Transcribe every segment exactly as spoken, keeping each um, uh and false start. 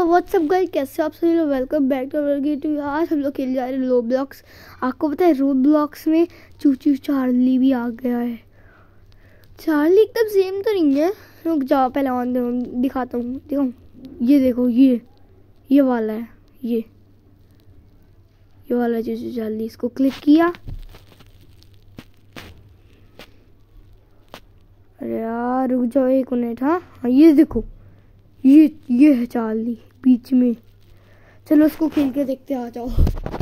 WhatsApp guys, कैसे हो आप सभी लोग। Welcome back to our YouTube. आज हम लोग खेल जा रहे हैं रोब्लॉक्स। आपको पता है रोब्लॉक्स में चूचू चार्ली भी आ गया है। चार्ली एकदम सेम तो नहीं है। रुक जाओ, पहले ऑन दिखाता हूँ दिखाऊँ। ये देखो, ये ये वाला है, ये ये वाला चूचू चार्ली। इसको क्लिक किया। अरे यार रुक जाओ एक मिनट। हाँ हाँ ये देखो, ये ये है चार्ली बीच में। चलो उसको खेल के देखते, आ जाओ।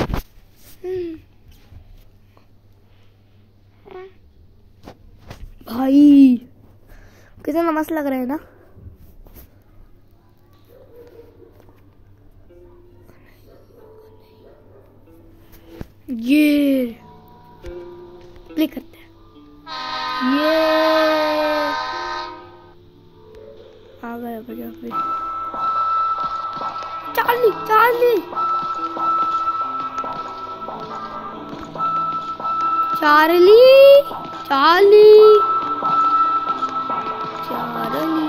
भाई कितना मस्त लग रहा है ना। ये प्ले करते हैं। ये आ गया बढ़िया पे। Charlie Charlie Charlie Charlie Charlie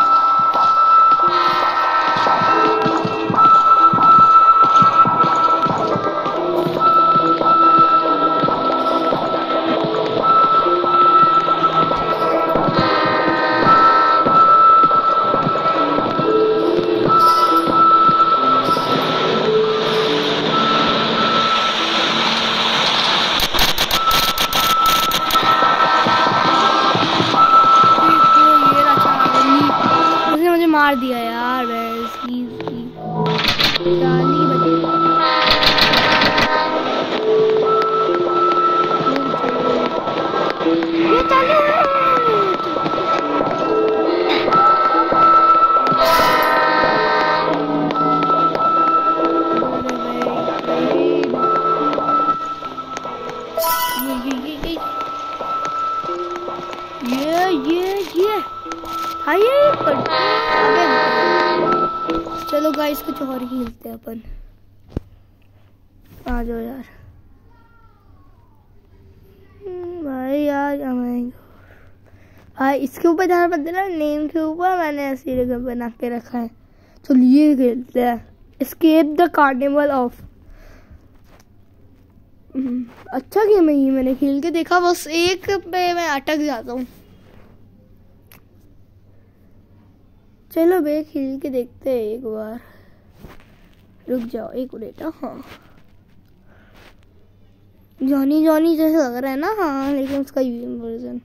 मार दिया यार। इसकी चार्ली बचे। ये चालू ये ये ये हाय। चलो गाइस कुछ और खेलते हैं अपन। आ जाओ यार। भाई यार भाई इसके ऊपर ध्यान मत देना, नेम के ऊपर मैंने ऐसी जगह बना के रखा है। चलो ये खेलते हैं, एस्केप द कार्निवल ऑफ। अच्छा गेम है ये, मैंने खेल के देखा, बस एक पे मैं अटक जाता हूँ। चलो बे खेल के देखते हैं एक बार। रुक जाओ एक मिनट। हाँ जॉनी जॉनी जैसा लग रहा है ना। हाँ लेकिन उसका यूएम वर्जन।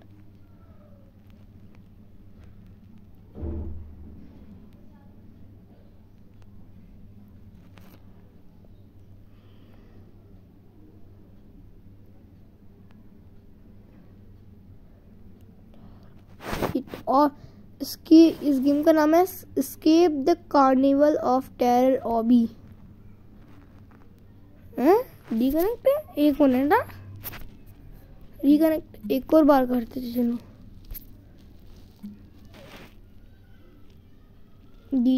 और इसकी इस गेम का नाम है escape the carnival of terror obby. Reconnect है एक मिनट ना। रिकनेक्ट एक और बार करते थे। चलो डी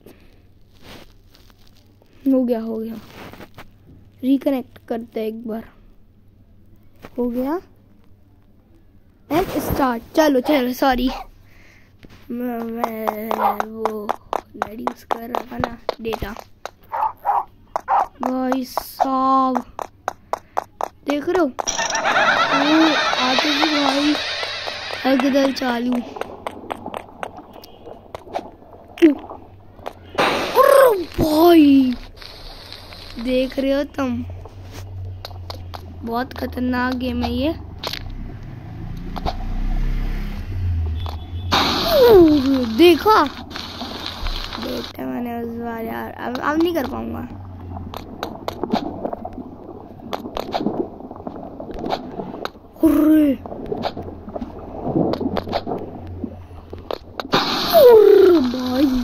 हो गया हो गया। रिकनेक्ट करते हैं एक बार। हो गया एंड स्टार्ट। चलो चलो सॉरी, मैं, मैं वो नेट यूज कर रहा था ना, डेटा। भाई साहब देख रहे हो आते जी भाई हगदल चालू। भाई देख रहे हो तुम, बहुत खतरनाक गेम है ये। देखा देखा मैंने उस बार यार। अब अब नहीं कर पाऊंगा। भाई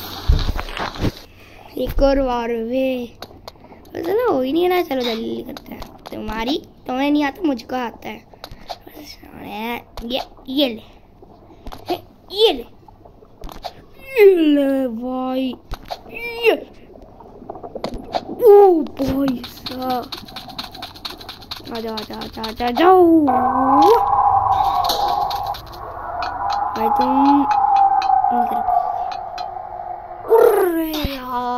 एक और बार वे चलो हो ही नहीं रहा। चलो जल्दी करते हैं। तुम्हारी तुम्हें नहीं आता, मुझको आता है। ये ये ले ये ले ये ले भाई। ये ओ भाई साहब आजा आजा आजा आजा जाओ भाई तुम। अरे यार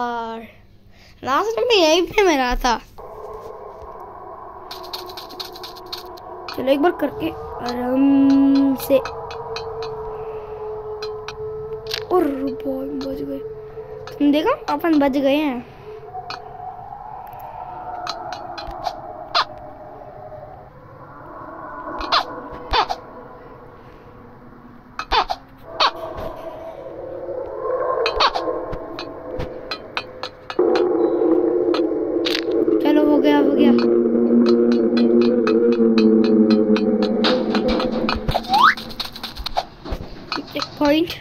लास्ट टाइम यहीं पे मैं रहा था। चलो एक बार करके आराम से। और बॉल बच गए। तुम देखो अपन बच गए हैं। चलो हो गया हो गया। Checkpoint.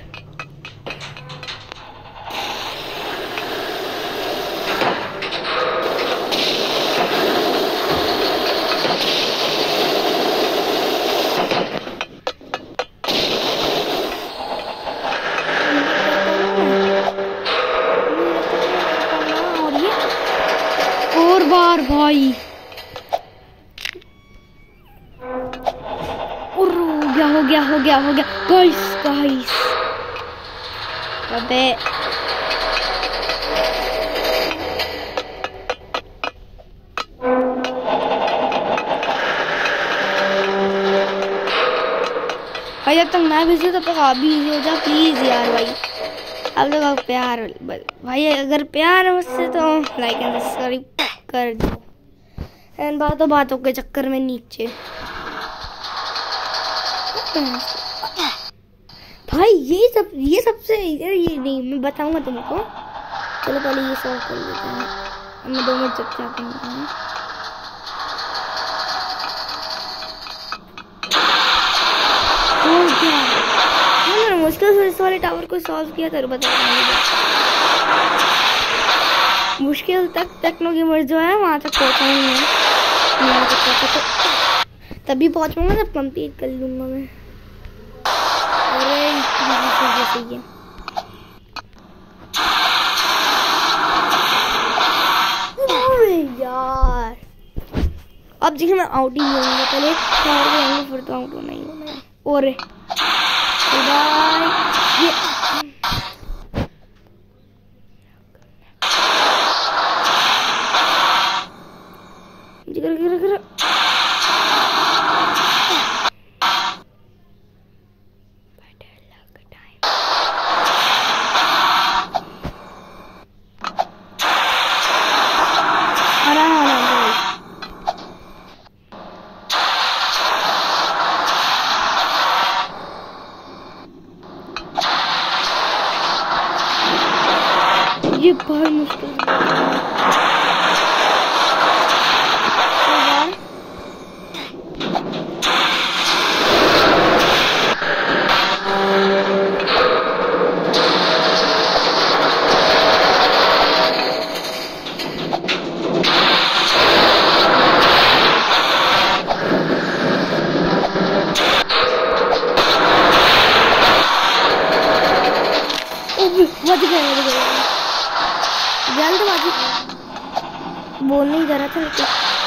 और बार भाई और हो गया हो गया हो गया हो गया गाइस गाइस। अबे भाई जब तक मैं बिजी तब तक आप भी इजी हो जाओ प्लीज यार भाई। आप लोग आप प्यार भाई, अगर प्यार है मुझसे तो लाइक एंड सब्सक्राइब कर दो। एंड बातों बातों के चक्कर में नीचे भाई ये सब ये सबसे ये नहीं मैं बताऊंगा तुमको। चलो पहले ये सॉल्व कर लेते हैं। मैं दो मिनट चुपचाप करता हूँ। मैंने मुश्किल से इस वाले टावर को सॉल्व किया था। बता मुश्किल तक टेक्नो गेमर जो है वहाँ तक पहुँचा नहीं है। वहाँ तक पहुँचा तो तभी पहुँचूंगा जब कंप्लीट कर लूँगा मैं। अरे सही है। अरे यार अब देखिए मैं आउट ही होऊंगा। पहले टावर पे आऊंगा फिर तो आउट होना ही होना है। और ये गिर गिर गिर ये बहुत मुश्किल बच गए बच गए। जल्दबाजी बोल नहीं जा रहा था।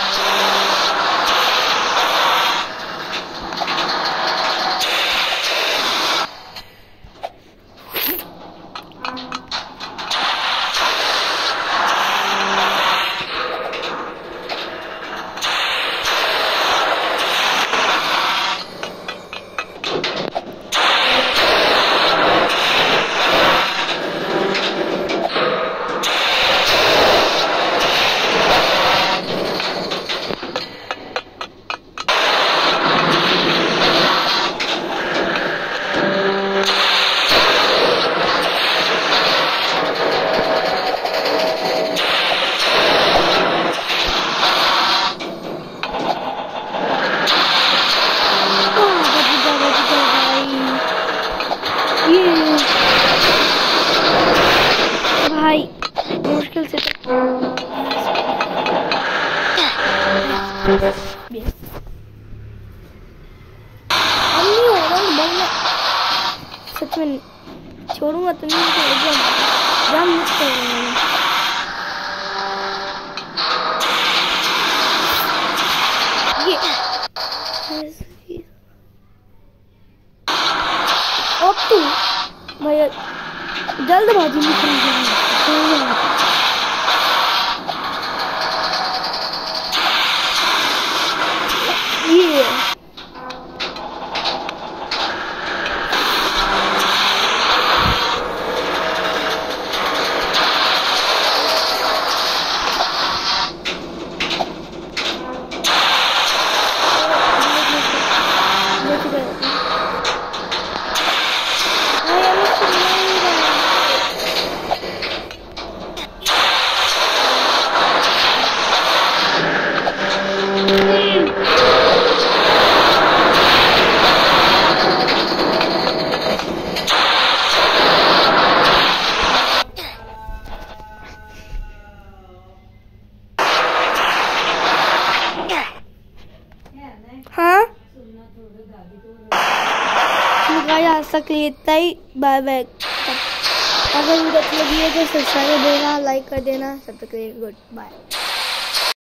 भाई मुश्किल से तो नहीं हो रहा। सच में छोड़ूंगा तो नहीं छोड़ूंगा। जान मुश्किल ये अब तू भैया जल्दबाजी में आज तक लेता ही, बाय बाय। अगर वीडियो अच्छी लगी है तो सब्सक्राइब कर देना, लाइक कर देना। सब तक गुड बाय।